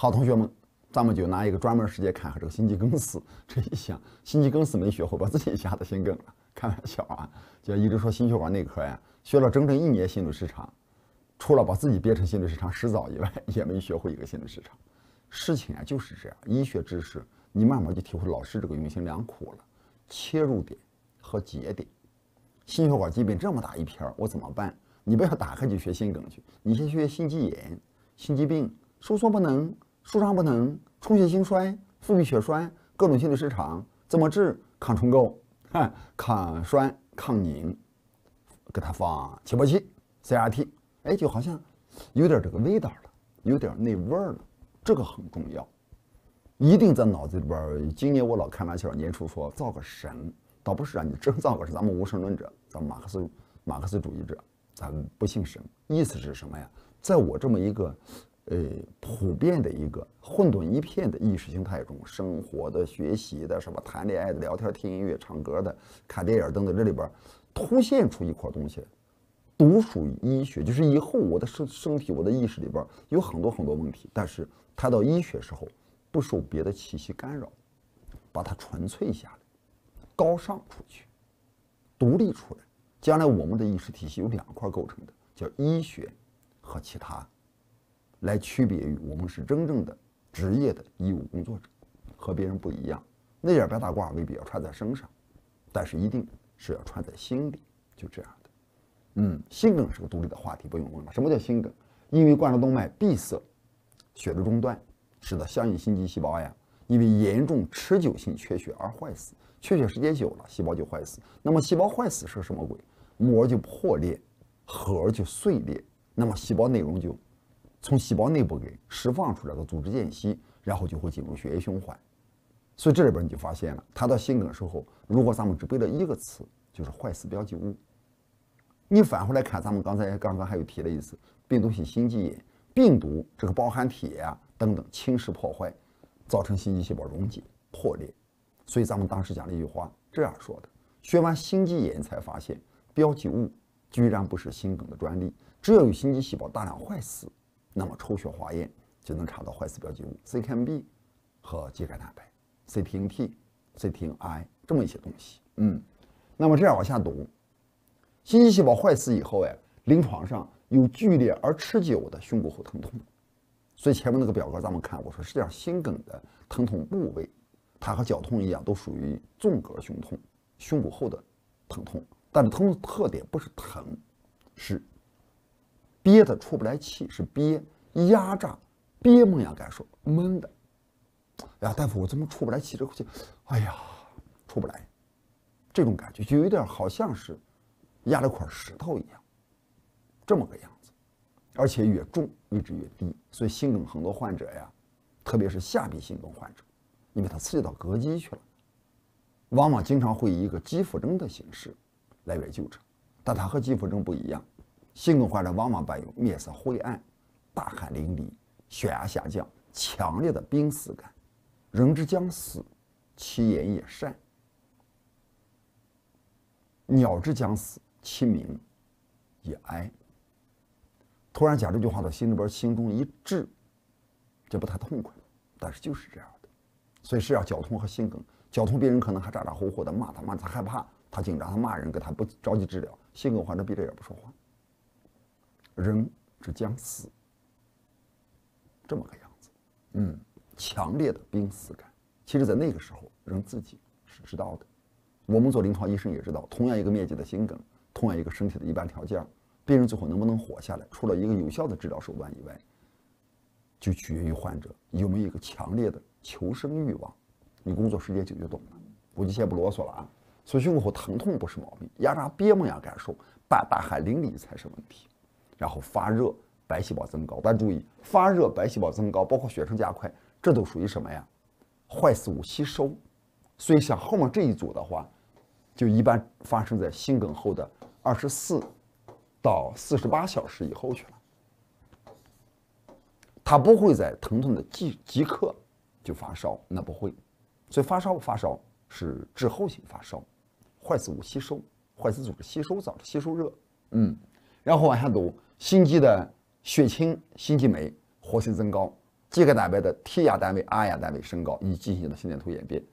好，同学们，咱们就拿一个专门时间看看这个心肌梗死。这一想，心肌梗死没学会，把自己吓得心梗了。开玩笑啊，就一直说心血管内科呀，学了整整1年心律失常，除了把自己憋成心律失常实早以外，也没学会一个心律失常。事情啊就是这样，医学知识你慢慢就体会老师这个用心良苦了。切入点和节点，心血管疾病这么大一片，我怎么办？你不要打开就学心梗去，你先学心肌炎、心肌病、收缩不能、舒张不能、充血性衰、腹壁血栓、各种心律失常，怎么治？抗冲构、抗栓、抗凝，给他放起搏器、CRT， 哎，就好像有点这个味道了，有点那味儿了，这个很重要。一定在脑子里边。今年我老开玩笑，年初说造个神，倒不是让你真造个神，咱们无神论者，咱们马克思主义者，咱们不信神。意思是什么呀？在我这么一个普遍的一个混沌一片的意识形态中，生活的、学习的、什么谈恋爱的、聊天、听音乐、唱歌的、看电影等等，这里边凸现出一块东西，独属于医学。就是以后我的身体、我的意识里边有很多问题，但是谈到医学时候，不受别的气息干扰，把它纯粹下来，高尚出去，独立出来。将来我们的意识体系有2块构成的，叫医学和其他，来区别于我们是真正的职业的医务工作者，和别人不一样。那点白大褂未必要穿在身上，但是一定是要穿在心里，就这样的。心梗是个独立的话题，不用问了。什么叫心梗？因为冠状动脉闭塞，血流中断，使得相应心肌细胞呀，因为严重持久性缺血而坏死。缺血时间久了，细胞就坏死。那么细胞坏死是什么鬼？膜就破裂，核就碎裂，那么细胞内容就从细胞内部给释放出来的组织间隙，然后就会进入血液循环。所以这里边你就发现了，谈到心梗的时候，如果咱们只背了一个词，就是坏死标记物。你返回来看，咱们刚刚还有提了一次病毒性心肌炎，病毒这个包含铁啊等等侵蚀破坏，造成心肌细胞溶解破裂。所以咱们当时讲了一句话，这样说的：学完心肌炎才发现，标记物居然不是心梗的专利。只要有心肌细胞大量坏死，那么抽血化验就能查到坏死标记物 CKMB 和秸秆蛋白、CTNT、CTNI 这么一些东西。那么这样往下读，心肌细胞坏死以后临床上有剧烈而持久的胸骨后疼痛。所以前面那个表格咱们看，我说实际上心梗的疼痛部位，它和绞痛一样，都属于纵隔胸痛，胸骨后的疼痛。但是疼痛特点不是疼，是憋的出不来气，是憋压榨憋闷样感受，闷的。哎呀，大夫，我怎么出不来气？这口气，哎呀，出不来，这种感觉就有点好像是压了块石头一样，这么个样子。而且越重位置越低，所以心梗很多患者呀，特别是下壁心梗患者，因为它刺激到膈肌去了，往往经常会以一个肌腹症的形式来源救治。但它和肌腹症不一样，心梗患者往往伴有面色灰暗、大汗淋漓、血压下降、强烈的濒死感，人之将死，其言也善；鸟之将死，其鸣也哀。突然讲这句话到心里边，心中一滞，这不太痛快，但是就是这样的。所以是要绞痛和心梗，绞痛病人可能还咋咋呼呼的骂他，他害怕，他紧张，他骂人，给他不着急治疗。心梗患者闭着眼不说话，人之将死，这么个样子。强烈的濒死感，其实在那个时候人自己是知道的。我们做临床医生也知道，同样一个面积的心梗，同样一个身体的一般条件，病人最后能不能活下来，除了一个有效的治疗手段以外，就取决于患者有没有一个强烈的求生欲望。你工作时间久就懂了，我就先不啰嗦了啊。所以胸口疼痛不是毛病，压榨憋闷样感受，大汗淋漓才是问题。然后发热，白细胞增高，大家注意，发热、白细胞增高，包括血程加快，这都属于什么呀？坏死物吸收。所以像后面这一组的话，就一般发生在心梗后的24到48小时以后去了。它不会在疼痛的即刻就发烧，那不会。所以发烧是滞后性发烧，坏死物吸收，坏死组织吸收造成吸收热。然后往下读，心肌的血清、心肌酶活性增高， 肌酐蛋白的 T 亚单位、R 亚单位升高，以进行的心电图演变，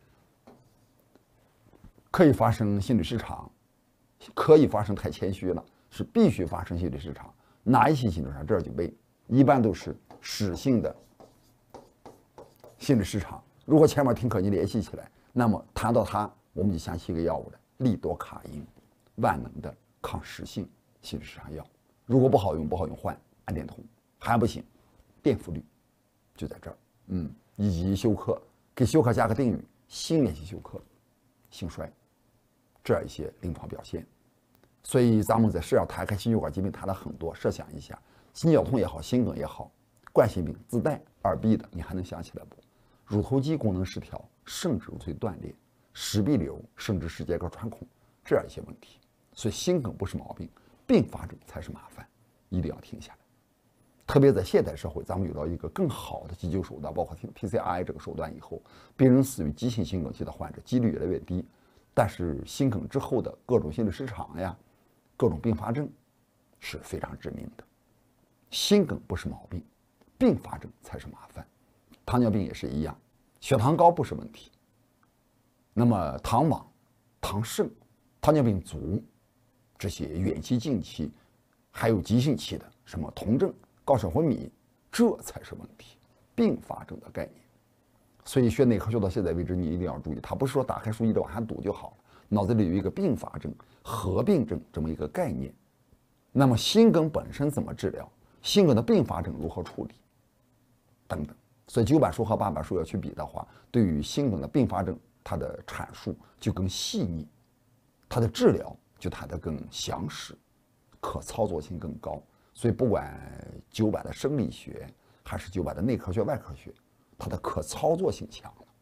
可以发生心律失常，可以发生太谦虚了，是必须发生心律失常。哪一些心律失常？这就背，一般都是室性的心律失常。如果前面听课你联系起来，那么谈到它，我们就想起一个药物来，利多卡因，万能的抗室性心律失常药。如果不好用，换氨碘酮，还不行，电复律就在这儿。以及休克，给休克加个定语，心源性休克、心衰，这样一些临床表现。所以咱们在是要谈开心血管疾病谈了很多，设想一下，心绞痛也好，心梗也好，冠心病自带二 B 的，你还能想起来不？乳头肌功能失调，肾脂髓断裂，室壁瘤，甚至是结构穿孔，这样一些问题。所以心梗不是毛病，并发症才是麻烦，一定要停下来。特别在现代社会，咱们有了一个更好的急救手段，包括 PCI 这个手段以后，病人死于急性心梗期的患者几率越来越低。但是心梗之后的各种心律失常呀，各种并发症是非常致命的。心梗不是毛病，并发症才是麻烦。糖尿病也是一样，血糖高不是问题，那么糖网、糖肾、糖尿病足这些远期、近期，还有急性期的什么酮症、高血昏迷，这才是问题，并发症的概念。所以学内科学到现在为止，你一定要注意，它不是说打开书一直往下读就好了，脑子里有一个并发症、合并症这么一个概念。那么心梗本身怎么治疗？心梗的并发症如何处理？等等。所以9板书和8板书要去比的话，对于心梗的并发症，它的阐述就更细腻，它的治疗就谈得更详实，可操作性更高。所以不管9板的生理学还是9板的内科学、外科学，它的可操作性强了，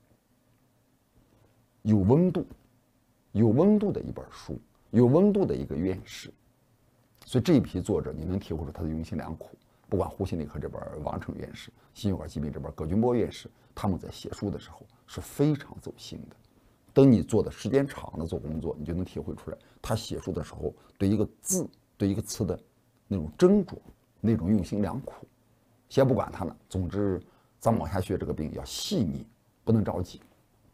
有温度，有温度的一本书，有温度的一个院士。所以这一批作者，你能体会出他的用心良苦。不管呼吸内科这边王成院士，心血管疾病这边葛军波院士，他们在写书的时候是非常走心的。等你做的时间长了做工作，你就能体会出来，他写书的时候对一个字、对一个词的那种斟酌、那种用心良苦。先不管他了，总之咱们往下学这个病要细腻，不能着急。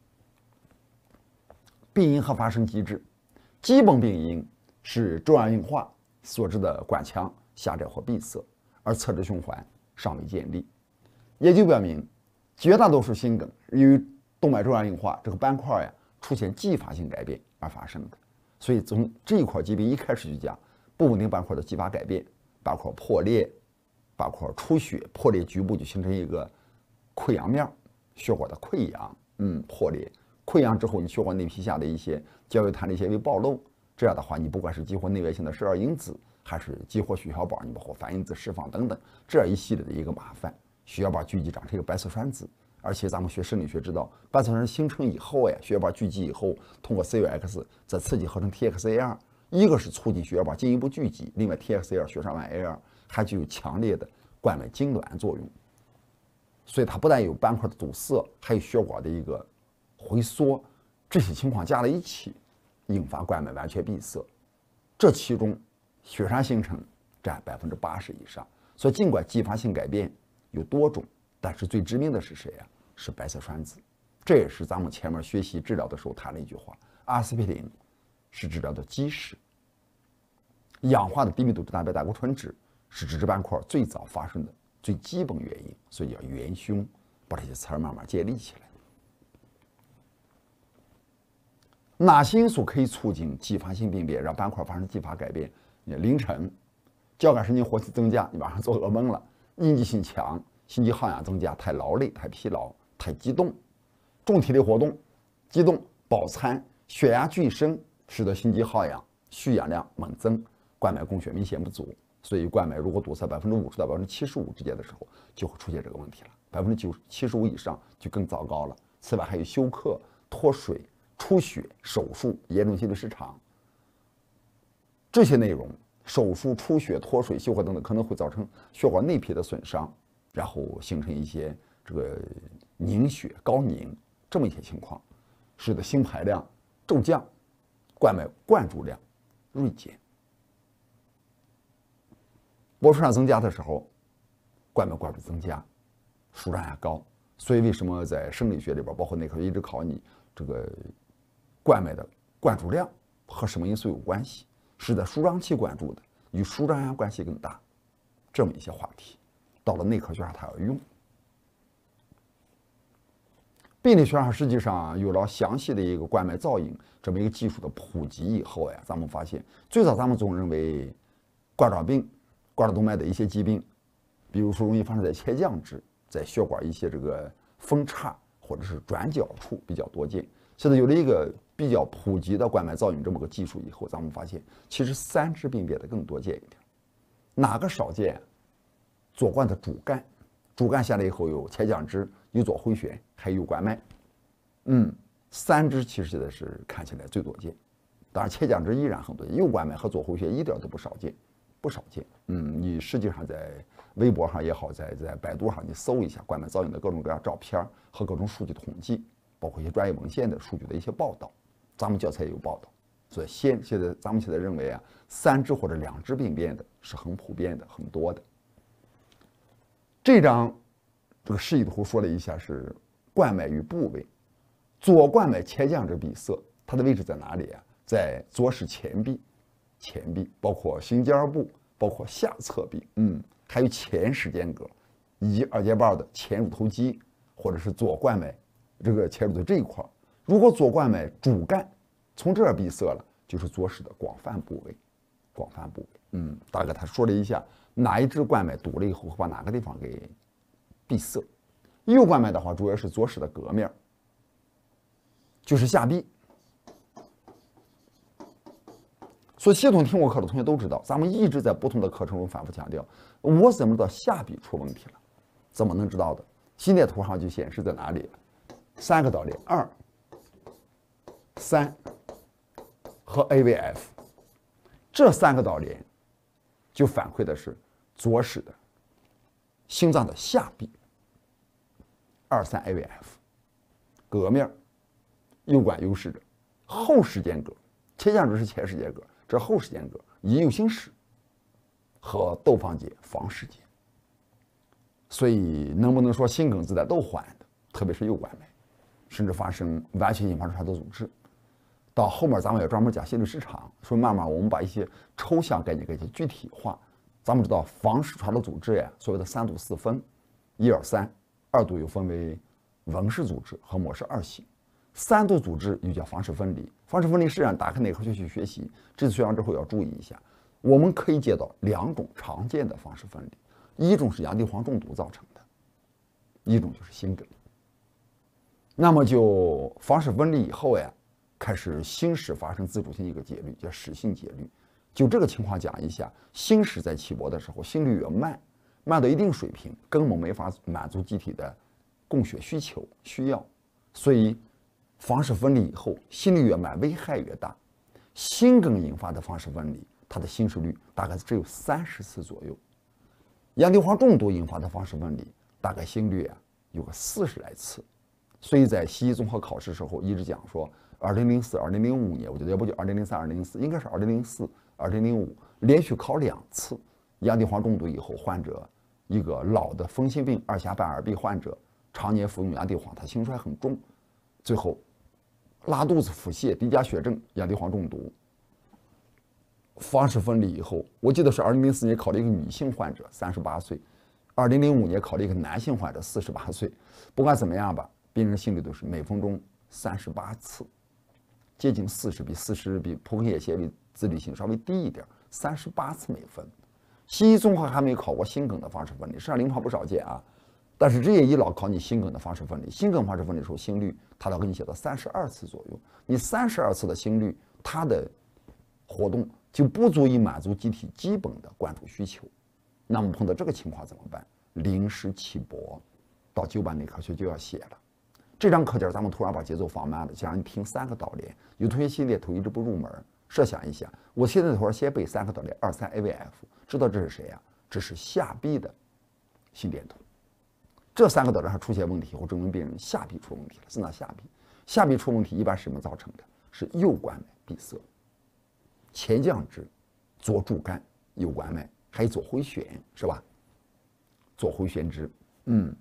病因和发生机制，基本病因是中央硬化所致的管腔狭窄或闭塞，而侧支循环尚未建立。研究表明，绝大多数心梗由于动脉中央硬化这个斑块出现继发性改变而发生的。所以从这一块疾病一开始就讲不稳定斑块的继发改变，斑块破裂、斑块出血，破裂局部就形成一个溃疡面，血管的溃疡，破裂。溃疡之后，你血管内皮下的一些胶原弹力纤维暴露，这样的话，你不管是激活内源性的12因子，还是激活血小板，你包括反因子释放等等，这样一系列的一个麻烦，血小板聚集长成一个白色栓子。而且咱们学生理学知道，白色栓形成以后血小板聚集以后，通过 CUX 再刺激合成 TXA2，一个是促进血小板进一步聚集，另外 TXA2 血上烷 A2 还具有强烈的冠脉痉挛作用。所以它不但有斑块的堵塞，还有血管的一个回缩，这些情况加在一起，引发冠脉完全闭塞。这其中血栓形成占80%以上。所以尽管继发性改变有多种，但是最致命的是谁呀？是白色栓子。这也是咱们前面学习治疗的时候谈了一句话：阿司匹林是治疗的基石，氧化的低密度脂蛋白胆固醇酯是脂质斑块最早发生的最基本原因。所以要元凶，把这些词儿慢慢建立起来。哪些因素可以促进继发性病变，让斑块发生继发改变？凌晨交感神经活性增加，你晚上做噩梦了；应激性强，心肌耗氧增加，太劳累、太疲劳、太激动，重体力活动、激动、饱餐、血压剧升，使得心肌耗氧、蓄氧量猛增，冠脉供血明显不足。所以冠脉如果堵塞50%到75%之间的时候，就会出现这个问题了。75%以上就更糟糕了。此外还有休克、脱水、出血、手术、严重心律失常，这些内容，手术、出血、脱水、休克等等，可能会造成血管内皮的损伤，然后形成一些这个凝血、高凝这么一些情况，使得心排量骤降，冠脉灌注量锐减。波数量增加的时候，冠脉灌注增加， 舒张压高。所以为什么在生理学里边，包括内科学一直考你这个冠脉的灌注量和什么因素有关系？是在舒张期灌注的，与舒张压关系更大。这么一些话题，到了内科学上它要用。病理学上实际上有了详细的一个冠脉造影这么一个技术的普及以后呀，咱们发现最早咱们总认为冠状病、冠状动脉的一些疾病，比如说容易发生在切降支，在血管一些这个分叉或者是转角处比较多见。现在有了一个比较普及的冠脉造影这么个技术以后，咱们发现其实三支病变的更多见一点。哪个少见？左冠的主干，主干下来以后有切降支，有左回旋，还有冠脉。三支其实现在是看起来最多见。当然切降支依然很多见，右冠脉和左回旋一点都不少见，不少见。你实际上在微博上也好，在百度上你搜一下冠脉造影的各种各样照片和各种数据统计，包括一些专业文献的数据的一些报道，咱们教材也有报道。所以咱们现在认为啊，三支或者两支病变的是很普遍的，很多的。这张这个示意图说了一下是冠脉与部位，左冠脉切降支闭塞，它的位置在哪里啊？在左室前壁，包括心尖部，包括下侧壁，还有前室间隔以及二节瓣的前乳头肌，或者是左冠脉这个切入的这一块。如果左冠脉主干从这儿闭塞了，就是左室的广泛部位。大概他说了一下哪一支冠脉堵了以后会把哪个地方给闭塞。右冠脉的话，主要是左室的膈面，就是下壁。所以系统听过课的同学都知道，咱们一直在不同的课程中反复强调，我怎么知道下壁出问题了？怎么能知道的？心电图上就显示在哪里？三个导联2、3和 AVF， 这三个导联就反馈的是左室的心脏的下壁，2、3 AVF， 膈面右冠右室的后室间隔，切降支是前室间隔，这后室间隔以右心室和窦房结房室间。所以能不能说心梗子弹都缓的，特别是右冠脉，甚至发生完全引发出它的阻滞。到后面咱们也专门讲心律失常，说慢慢我们把一些抽象概念给具体化。咱们知道房室传导阻滞呀，所谓的3度4分，1、2、3，二度又分为文氏阻滞和模式2型，三度阻滞又叫房室分离。房室分离实际上打开内科学去学习，这次学完之后要注意一下，我们可以接到2种常见的房室分离，一种是洋地黄中毒造成的，一种就是心梗。那么就房室分离以后呀，开始心室发生自主性一个节律，叫室性节律。就这个情况讲一下，心室在起搏的时候，心率越慢，慢到一定水平，根本没法满足机体的供血需要，所以房室分离以后，心率越慢，危害越大。心梗引发的房室分离，它的心室率大概只有30次左右；洋地黄中毒引发的房室分离，大概心率有个40来次。所以在西医综合考试时候一直讲说，2004、2005年，我觉得要不就2003、2004，应该是2004、2005连续考2次洋地黄中毒以后，患者一个老的风心病2下半耳壁患者，常年服用洋地黄，他心衰很重，最后拉肚子、腹泻、低钾血症、洋地黄中毒，房室分离以后，我记得是2004年考了一个女性患者38岁，2005年考了一个男性患者48岁。不管怎么样吧，病人心率都是每分钟38次，接近40，比普克叶协律自律性稍微低一点，38次每分。西医综合还没有考过心梗的房室分离，实际上临床不少见啊。但是这也医老考你心梗的房室分离，心梗房室分离的时候，心率它要给你写到32次左右。你32次的心率，它的活动就不足以满足机体基本的灌注需求。那么碰到这个情况怎么办？临时起搏，到9版内科学就要写了。这张课件咱们突然把节奏放慢了，就让你听3个导联。有同学心电图一直不入门，设想一下，我心电图先背3个导联，2、3 AVF， 知道这是谁呀？这是下壁的心电图。这3个导联上出现问题后，证明病人下壁出问题了。是哪下壁？下壁出问题一般是什么造成的？是右冠脉闭塞，前降支、左主干、右冠脉，还有左回旋，是吧？左回旋支，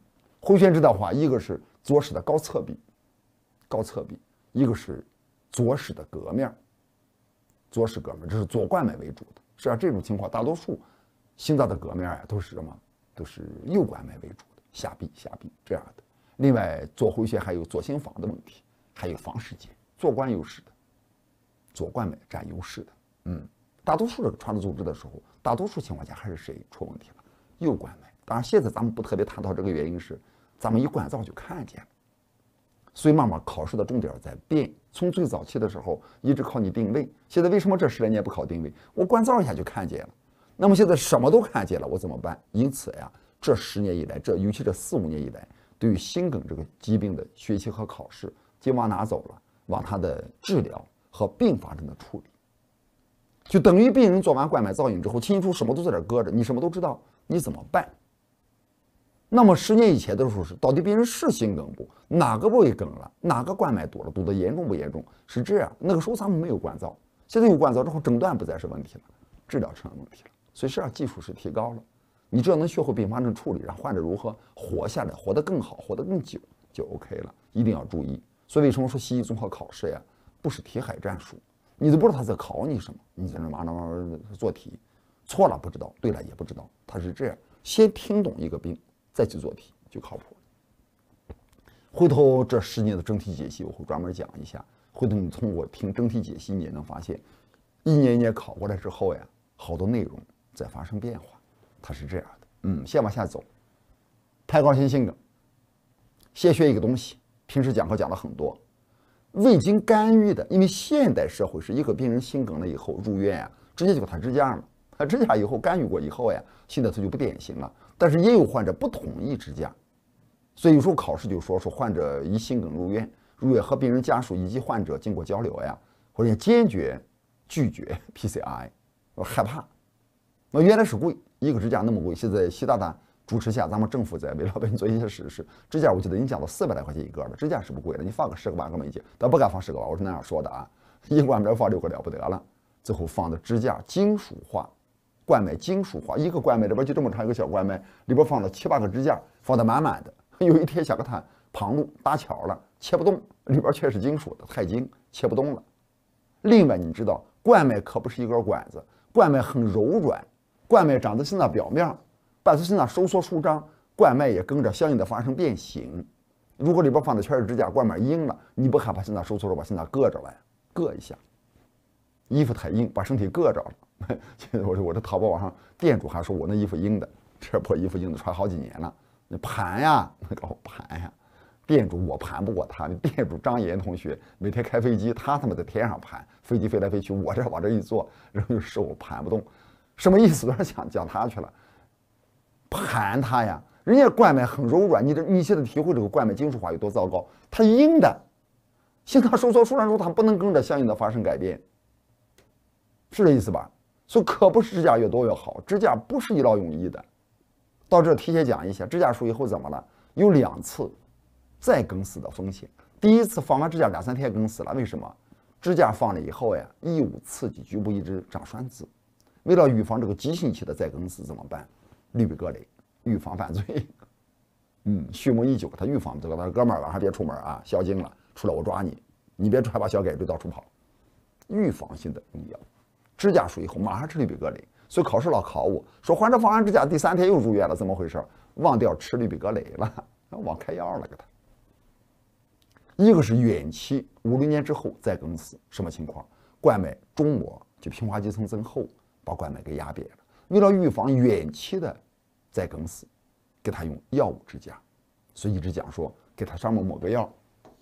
回旋指的话，一个是左室的高侧壁，一个是左室的膈面，左室膈面，这是左冠脉为主的。实际上这种情况，大多数心脏的膈面都是什么？都是右冠脉为主的，下壁这样的。另外，左回旋还有左心房的问题，还有房室间，左冠优势的，左冠脉占优势的。大多数这个传统组织的时候，大多数情况下还是谁出问题了？右冠脉。当然，现在咱们不特别谈到这个原因是，咱们一关照就看见了。所以慢慢考试的重点在变，从最早期的时候一直考你定位，现在为什么这10来年不考定位？我关照一下就看见了。那么现在什么都看见了，我怎么办？因此呀，这10年以来，尤其这4、5年以来，对于心梗这个疾病的学习和考试，就往哪走了？往它的治疗和并发症的处理。就等于病人做完冠脉造影之后，清清楚什么都在这搁着，你什么都知道，你怎么办？那么10年以前的时候是，到底病人是心梗不？哪个部位梗了？哪个冠脉堵了？堵得严重不严重？是这样。那个时候咱们没有关照，现在有关照之后，诊断不再是问题了，治疗成了问题了。所以实际上技术是提高了，你只要能学会并发症处理，让患者如何活下来，活得更好，活得更久，就 OK 了。一定要注意。所以为什么说西医综合考试呀，不是题海战术？你都不知道他在考你什么，你在那慢慢做题，错了不知道，对了也不知道，他是这样，先听懂一个病，再去做题就靠谱了。回头这10年的整体解析我会专门讲一下，回头你通过听整体解析，你也能发现，一年一年考过来之后呀，好多内容在发生变化，它是这样的。先往下走，太高性心梗，先学一个东西，平时讲课讲了很多。未经干预的，因为现代社会是一个病人心梗了以后入院直接就给他支架了，他支架以后干预过以后现在他就不典型了。但是也有患者不同意支架，所以有时候考试就说患者一心梗入院和病人家属以及患者经过交流或者坚决拒绝 PCI， 害怕。原来是贵，一个支架那么贵，现在习大大主持下，咱们政府在为老百姓做一些实事。支架我记得你讲到400来块钱一个了，支架是不贵的，你放个10个8个没劲，但不敢放10个吧，我是那样说的一冠脉放6个了不得了，最后放的支架金属化，冠脉金属化，一个冠脉里边就这么长一个小冠脉，里边放了7、8个支架，放得满满的。有一天想给它旁路搭桥了，切不动，里边却是金属的钛金，切不动了。另外你知道，冠脉可不是一根管子，冠脉很柔软，冠脉长在心脏表面。伴随心脏收缩舒张，冠脉也跟着相应的发生变形。如果里边放的全是支架，冠脉硬了，你不害怕心脏收缩了，把心脏硌着了硌一下。衣服太硬，把身体硌着了。我这淘宝网上店主还说我那衣服硬的，这破衣服硬的穿好几年了。那盘呀，店主我盘不过他。店主张岩同学每天开飞机，他妈在天上盘，飞机飞来飞去，我这往这一坐，人就手盘不动，什么意思？都是讲他去了。盘它呀，人家冠脉很柔软，你现在体会这个冠脉金属化有多糟糕？它硬的，心脏收缩舒张之后，它不能跟着相应的发生改变，是这意思吧？所以可不是支架越多越好，支架不是一劳永逸的。到这提前讲一下，支架术以后怎么了？有2次再梗死的风险。第一次放完支架2、3天梗死了，为什么？支架放了以后异物刺激局部一直长栓子，为了预防这个急性期的再梗死怎么办？氯吡格雷，预防犯罪。蓄谋已久，他预防这个，他哥们儿晚上别出门宵禁了，出来我抓你，你别揣把小改锥到处跑。预防性的用药，支架术以后马上吃氯吡格雷，所以考试老考我说患者放完支架第3天又入院了，怎么回事？忘掉吃氯吡格雷了，忘开药了给他。一个是远期50年之后再梗死，什么情况？冠脉中膜就平滑肌层增厚，把冠脉给压瘪了。为了预防远期的再梗死，给他用药物支架，所以一直讲说给他上面抹个药，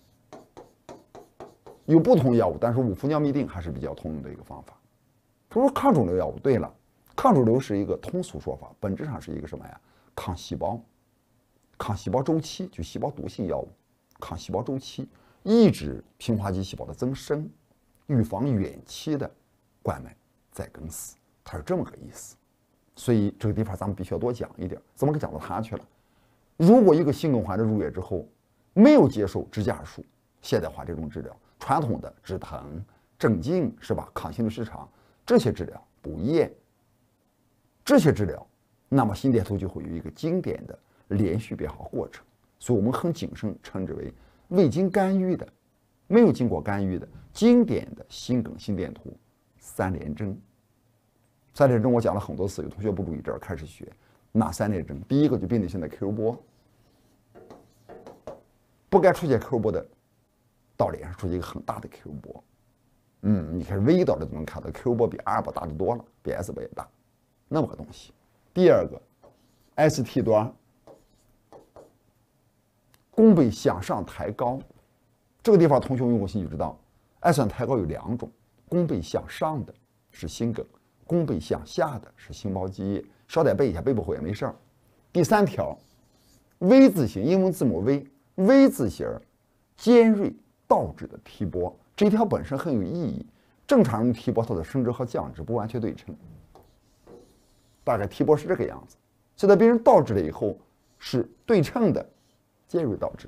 有不同药物，但是五氟尿嘧啶还是比较通用的一个方法。他说抗肿瘤药物，对了，抗肿瘤是一个通俗说法，本质上是一个什么呀？抗细胞周期，就细胞毒性药物，抗细胞周期，抑制平滑肌细胞的增生，预防远期的冠脉再梗死，它是这么个意思。所以这个地方咱们必须要多讲一点，怎么给讲到他去了？如果一个心梗患者入院之后没有接受支架术、现代化这种治疗，传统的止疼、镇静是吧？抗心律失常这些治疗、补液这些治疗，那么心电图就会有一个经典的连续变好过程。 所以我们很谨慎称之为未经干预的、没有经过干预的经典的心梗心电图3联征。3联征我讲了很多次，有同学不注意这儿开始学哪3联征？第一个就病理性的 Q 波，不该出现 Q 波的道脸上出现一个很大的 Q 波。你看微导的都能看到 Q 波比 R 波大得多了，比 S 波也大，那么个东西。第二个 ST 端弓背向上抬高，这个地方同学用过心就知道 ，S 端抬高有2种，弓背向上的是心梗，弓背向下的是心包积液，捎带背一下，背不会也没事儿。第3条 ，V 字形，英文字母 V 字形尖锐倒置的踢波，这一条本身很有意义。正常人踢波它的升值和降值不完全对称，大概踢波是这个样子。现在别人倒置了以后是对称的，尖锐倒置。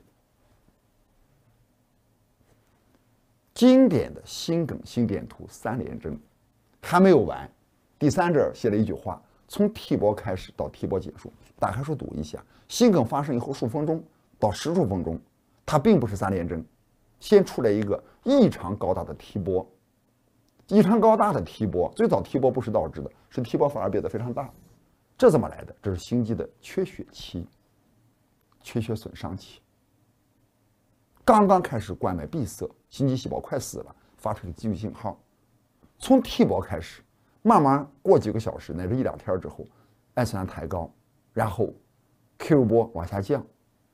经典的心梗心电图3联征还没有完，第3这写了一句话：从踢波开始到踢波结束。打开书读一下，心梗发生以后数分钟到10数分钟，它并不是3联征，先出来一个异常高大的踢波。异常高大的踢波，最早踢波不是倒置的，是踢波反而变得非常大。这怎么来的？这是心肌的缺血期、缺血损伤期。刚刚开始冠脉闭塞，心肌细胞快死了，发出一个急救信号。从踢波开始，慢慢过几个小时乃至1-2天之后 ，S 端抬高，然后 Q 波往下降。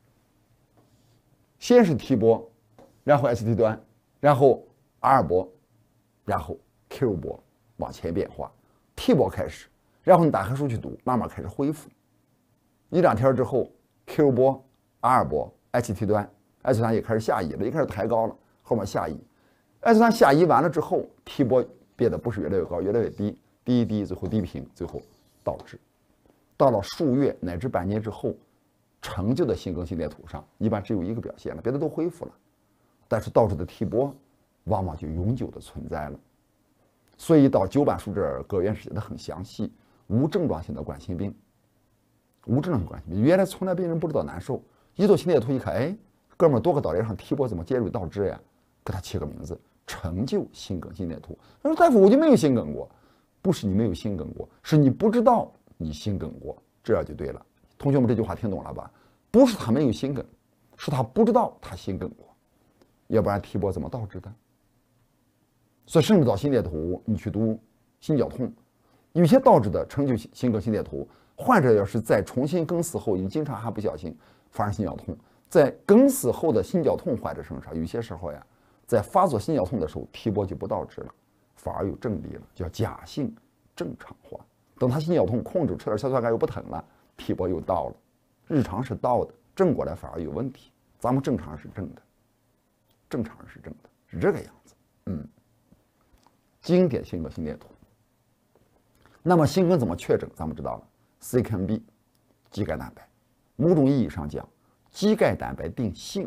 先是踢波，然后 ST 端，然后 R 波，然后 Q 波往前变化。踢波开始，然后你打开书去读，慢慢开始恢复。1-2天之后 ，Q 波、R 波、ST 端。S 端也开始下移了，一开始抬高了，后面下移。S 端下移完了之后，踢波变得不是越来越高，越来越低，低一低，最后低平，最后倒置。到了数月乃至半年之后，成就的心梗心电图上一般只有一个表现了，别的都恢复了，但是倒置的踢波往往就永久的存在了。所以到9版书这儿，葛院士写的很详细，无症状性的冠心病，无症状性冠心病，原来从来病人不知道难受，一做心电图一看，哎。哥们儿多个导连上踢波怎么尖锐倒置呀？给他起个名字，成就心梗心电图。他说大夫我就没有心梗过，不是你没有心梗过，是你不知道你心梗过，这样就对了。同学们这句话听懂了吧？不是他没有心梗，是他不知道他心梗过，要不然踢波怎么倒置的？所以甚至到心电图你去读心绞痛，有些倒置的成就心梗心电图，患者要是在重新梗死后，你经常还不小心发生心绞痛。在梗死后的心绞痛患者身上，有些时候呀，在发作心绞痛的时候，踢波就不倒置了，反而有正例了，叫假性正常化。等他心绞痛控制，吃点硝酸钙又不疼了，踢波又倒了。日常是倒的，正过来反而有问题。咱们正常是正的，正常是正的，是这个样子。经典心梗心电图。那么心梗怎么确诊？咱们知道了 ，CKMB 肌钙蛋白，某种意义上讲。肌钙蛋白定性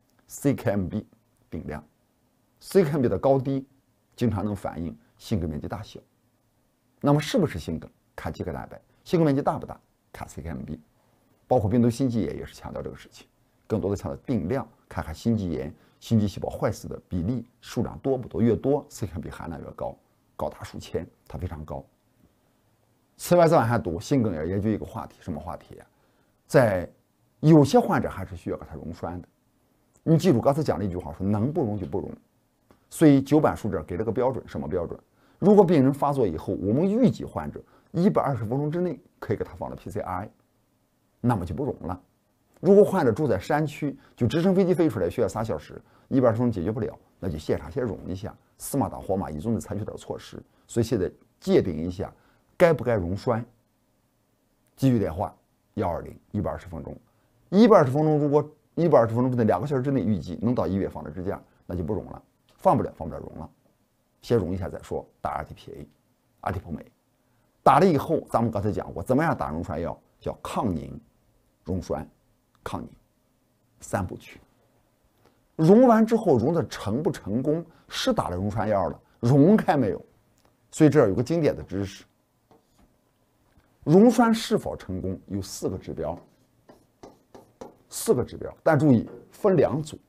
，CKMB 定量 ，CKMB 的高低经常能反映心梗面积大小。那么是不是心梗？看肌钙蛋白，心梗面积大不大？看 CKMB。包括病毒心肌炎也是强调这个事情，更多的强调定量，看看心肌炎、心肌细胞坏死的比例数量多不多，越多 CKMB 含量越高，高达数千，它非常高。此外，再往下读，心梗也研究一个话题，什么话题呀？在有些患者还是需要给他溶栓的，你记住刚才讲了一句话，说能不溶就不溶。所以9版书这给了个标准，什么标准？如果病人发作以后，我们预计患者120分钟之内可以给他放了 PCI， 那么就不溶了。如果患者住在山区，就直升飞机飞出来需要3小时，120分钟解决不了，那就现场先溶一下，司马当活马医，总得采取点措施。所以现在界定一下，该不该溶栓？继续电话120，120分钟。120分钟，如果120分钟之内2个小时之内预计能到医院放着支架，那就不溶了，放不了溶了，先溶一下再说。打 RTPA、阿替普美，打了以后，咱们刚才讲过，怎么样打溶栓药？叫抗凝、溶栓、抗凝3部曲。溶完之后，溶的成不成功？是打了溶栓药了，溶开没有？所以这儿有个经典的知识：溶栓是否成功有4个指标。 4个指标，但注意分2组。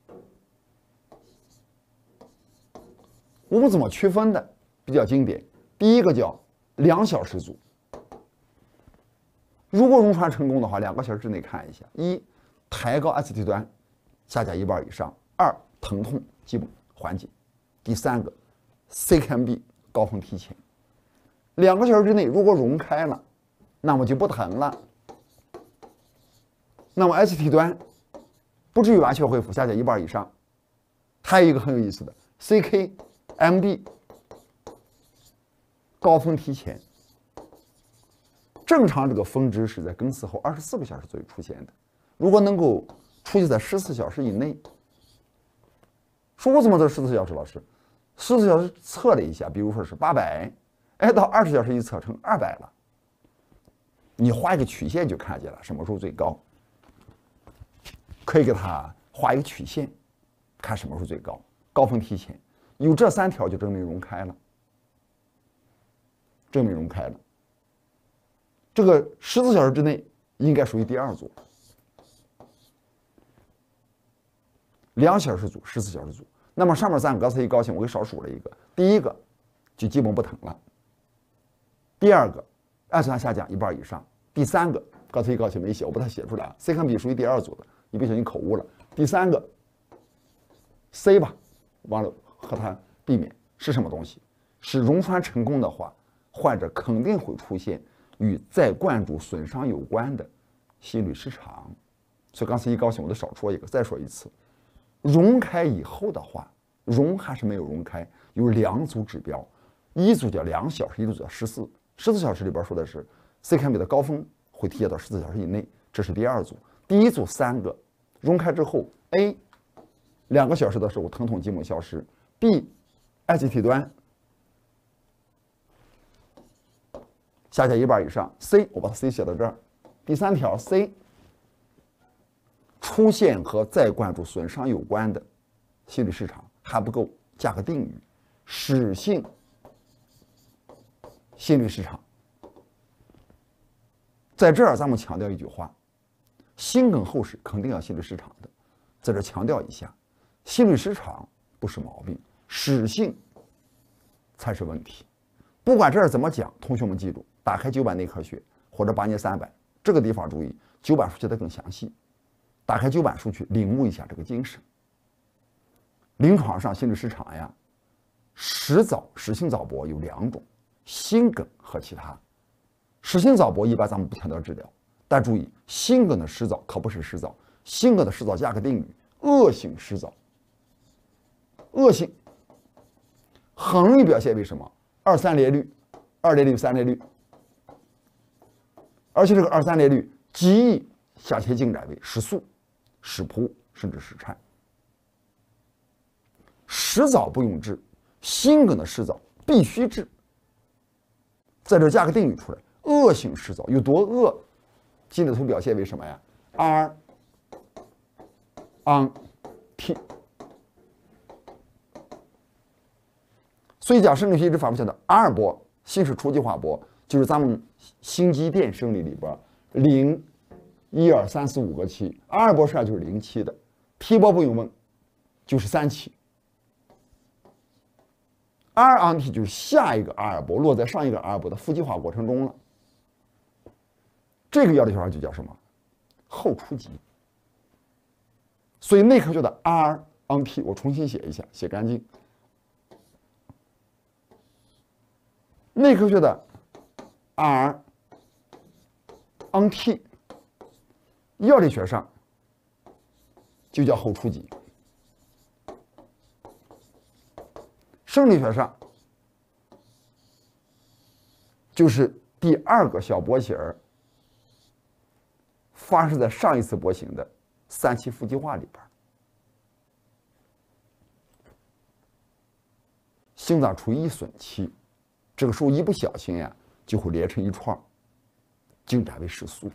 我们怎么区分的？比较经典。第一个叫2小时组。如果溶栓成功的话，2个小时之内看一下：一，抬高 ST 端下降1半以上；2，疼痛基本缓解；第3个 CKMB 高峰提前。2个小时之内如果溶开了，那么就不疼了，那么 ST 端不至于完全恢复，下降1半以上。还有一个很有意思的 CKMB 高峰提前。正常这个峰值是在更死后24个小时左右出现的，如果能够出现在14小时以内，说我怎么知道14小时？老师，14小时测了一下，比如说是800，哎，到20小时一测成200了。你画一个曲线就看见了什么时候最高，可以给它画一个曲线，看什么时候最高，高峰提前。有这3条就证明溶开了，证明溶开了。这个14小时之内应该属于第2组，2小时组、14小时组。那么上面3个，刚才一高兴，我给少数了一个。第一个就基本不疼了，第2个氨酸下降1半以上，第3个刚才一高兴没写，我把它写出来啊。CKMB 属于第2组的，你不小心口误了。第3个 C 吧，忘了和它避免是什么东西？是溶栓成功的话，患者肯定会出现与再灌注损伤有关的心律失常。所以刚才一高兴我就少说一个，再说一次，溶开以后的话，溶还是没有溶开，有2组指标，一组叫2小时，一组叫14小时里边说的是 CKMB 的高峰会提前到14小时以内，这是第2组。第1组3个溶开之后 ，A 2个小时的时候疼痛基本消失 ，B ST 端下降1半以上 ，C 我把它 C 写到这儿。第3条 C 出现和再灌注损伤有关的心律失常还不够，加个定语，室性心律失常。在这儿咱们强调一句话：心梗后室肯定要心律失常的，在这强调一下，心律失常不是毛病，室性才是问题。不管这儿怎么讲，同学们记住，打开9版内科学或者8年300这个地方注意，9版书写的更详细。打开9版书去领悟一下这个精神。临床上心律失常呀，室性早搏有2种，心梗和其他。室性早搏一般咱们不强调治疗，但注意心梗的湿早可不是湿早，心梗的湿早加个定语，恶性湿早。恶性很容易表现为什么？2、3列率、2列率、3列率，而且这个2、3列率极易向前进展为室速、室扑甚至室颤。湿早不用治，心梗的湿早必须治。在这加个定语出来，恶性湿早有多恶？心里头表现为什么呀 ？R on T。所以讲生理学一直反复强调，R波心室初级化波就是咱们心肌电生理里边0、1、2、3、4、5个期，R波实际上就是0期的 ，T 波不用问，就是3期。R on T 就是下一个 R 波落在上一个 R 波的负极化过程中了。这个药理学上就叫什么？后初级。所以内科学的 R on T 我重新写一下，写干净。内科学的 R on T 药理学上就叫后初级，生理学上就是第2个小波形发生在上一次波形的3期负极化里边。心脏处于易损期，这个时候一不小心呀，就会连成一串，进展为室速，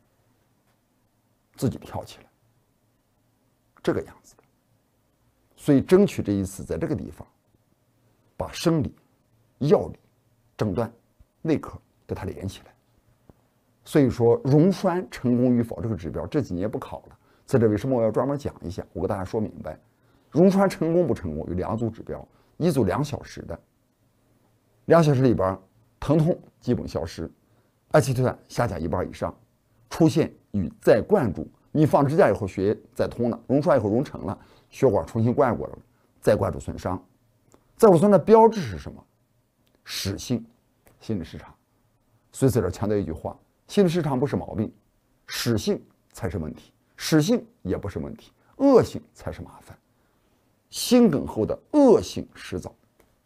自己跳起来，这个样子的。所以争取这一次在这个地方，把生理、药理、诊断、内科给它连起来。所以说溶栓成功与否这个指标这几年不考了， 在这为什么我要专门讲一下？我给大家说明白，溶栓成功不成功有2组指标，一组2小时的，2小时里边疼痛基本消失，二期腿下降1半以上，出现与再灌注，你放支架以后血液再通了，溶栓以后溶成了，血管重新灌过来了，再灌注损伤。再骨损的标志是什么？室性心律失常。所以在这强调一句话：心律失常不是毛病，室性才是问题。室性也不是问题，恶性才是麻烦。心梗后的恶性迟早，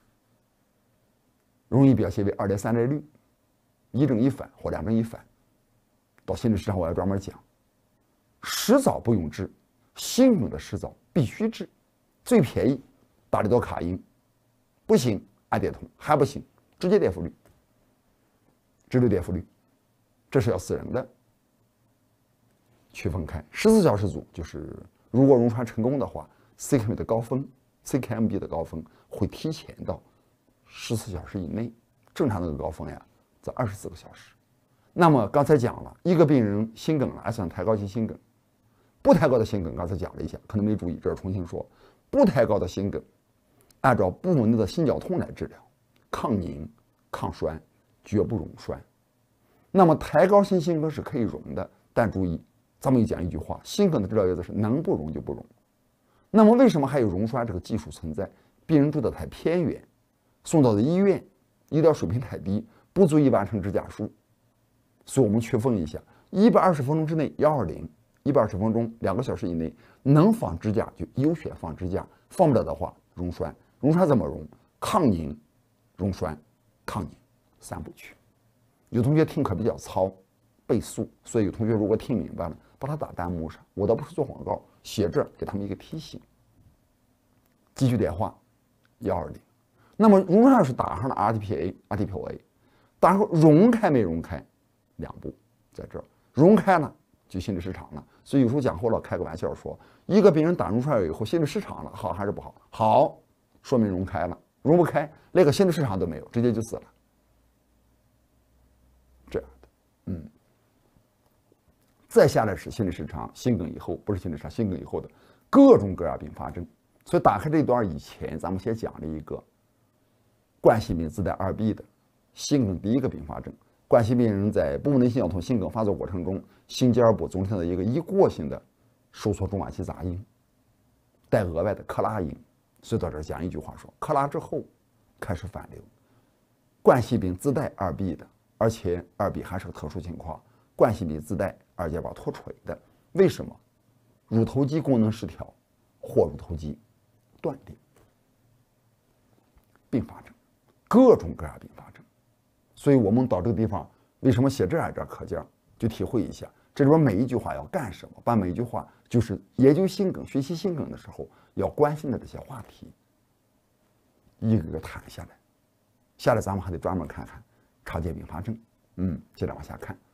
容易表现为2.3概率，1正1反或2正1反。到心律失常我要专门讲，迟早不用治，心梗的迟早必须治。最便宜大力多卡因，不行按电筒，还不行直接电复律，直流电复律，这是要死人的。区分开14小时组，就是如果溶栓成功的话 ，CKMB 的高峰会提前到14小时以内，正常的高峰呀在24个小时。那么刚才讲了一个病人心梗了，还算抬高型心梗，不抬高的心梗刚才讲了一下，可能没注意，这儿重新说，不抬高的心梗，按照不稳定的心绞痛来治疗，抗凝、抗栓，绝不溶栓。那么抬高型心梗是可以溶的，但注意。咱们又讲一句话，心梗的治疗原则是能不溶就不溶。那么为什么还有溶栓这个技术存在？病人住得太偏远，送到的医院医疗水平太低，不足以完成支架术。所以我们区分一下，120分钟之内120，120分钟2个小时以内能放支架就优选放支架，放不了的话溶栓。溶栓怎么溶？抗凝、溶栓、抗凝3部曲。有同学听课比较糙，背速，所以有同学如果听明白了，把它打弹幕上，我倒不是做广告，写这给他们一个提醒。继续电话120。那么溶栓是打上了 RTPA， 打上溶开没溶开，2步在这儿，溶开了就心律失常了。所以有时候讲后了开个玩笑说，一个病人打溶栓以后心律失常了，好还是不好？好，说明溶开了，溶不开，连个心律失常都没有，直接就死了。这样的，再下来是心律失常，心梗以后不是心律失常，心梗以后的各种各样并发症。所以打开这段以前，咱们先讲了一个冠心病自带2B 的心梗第一个并发症。冠心病人在不稳定心绞痛心梗发作过程中，心肌儿部总体的一个一过性的收缩中晚期杂音，带额外的克拉音。所以到这儿讲一句话说，克拉之后开始反流。冠心病自带2B 的，而且2B 还是个特殊情况，冠心病自带2节瓣脱垂的。为什么？乳头肌功能失调或乳头肌断裂，并发症，各种各样并发症。所以我们到这个地方，为什么写这样一段课件，就体会一下这里边每一句话要干什么，把每一句话就是研究心梗、学习心梗的时候要关心的这些话题，一个个谈下来。下来咱们还得专门看看常见并发症。接着往下看。